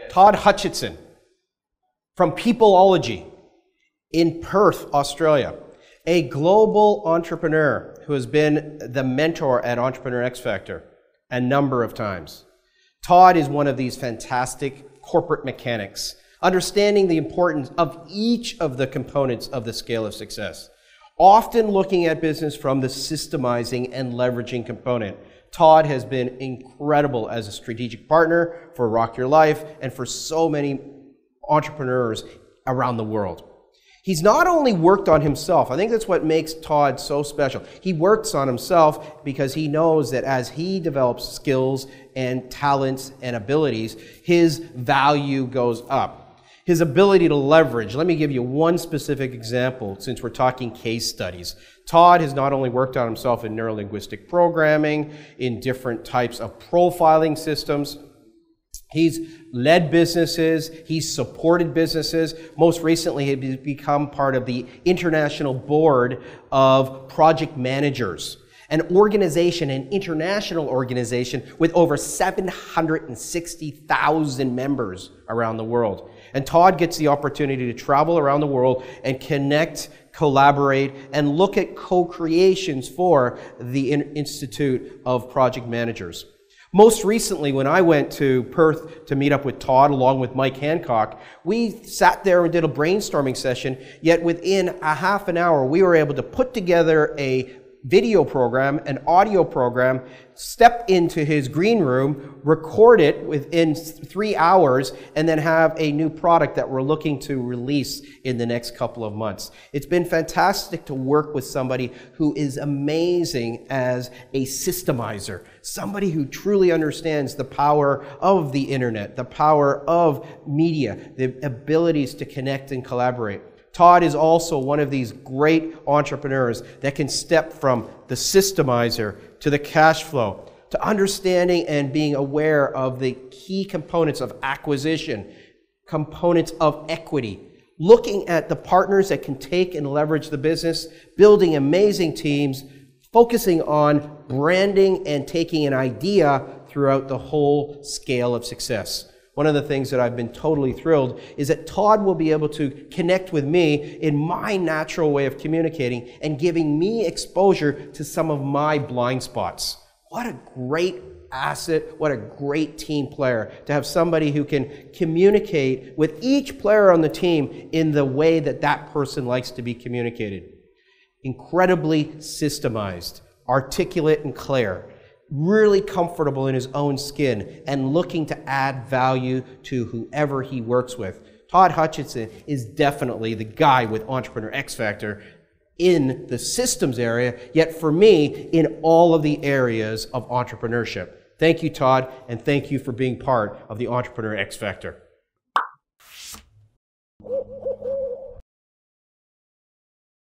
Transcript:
Todd Hutchison from Peopleology in Perth, Australia, a global entrepreneur who has been the mentor at Entrepreneur X Factor a number of times. Todd is one of these fantastic corporate mechanics, understanding the importance of each of the components of the scale of success, often looking at business from the systemizing and leveraging component. Todd has been incredible as a strategic partner for Rock Your Life and for so many entrepreneurs around the world. He's not only worked on himself, I think that's what makes Todd so special. He works on himself because he knows that as he develops skills and talents and abilities, his value goes up. His ability to leverage. Let me give you one specific example since we're talking case studies. Todd has not only worked on himself in neurolinguistic programming, in different types of profiling systems. He's led businesses, he's supported businesses. Most recently, he's become part of the International Board of Project Managers, an organization, an international organization with over 760,000 members around the world. And Todd gets the opportunity to travel around the world and connect, collaborate, and look at co-creations for the Institute of Project Managers. Most recently, when I went to Perth to meet up with Todd along with Mike Hancock, we sat there and did a brainstorming session, yet within a half an hour, we were able to put together a video program, an audio program, step into his green room, record it within 3 hours, and then have a new product that we're looking to release in the next couple of months. It's been fantastic to work with somebody who is amazing as a systemizer, somebody who truly understands the power of the internet, the power of media, the abilities to connect and collaborate. Todd is also one of these great entrepreneurs that can step from the systemizer to the cash flow, to understanding and being aware of the key components of acquisition, components of equity, looking at the partners that can take and leverage the business, building amazing teams, focusing on branding and taking an idea throughout the whole scale of success. One of the things that I've been totally thrilled is that Todd will be able to connect with me in my natural way of communicating and giving me exposure to some of my blind spots. What a great asset, what a great team player to have somebody who can communicate with each player on the team in the way that that person likes to be communicated. Incredibly systemized, articulate and clear. Really comfortable in his own skin and looking to add value to whoever he works with. Todd Hutchison is definitely the guy with Entrepreneur X Factor in the systems area, yet for me, in all of the areas of entrepreneurship. Thank you, Todd, and thank you for being part of the Entrepreneur X Factor.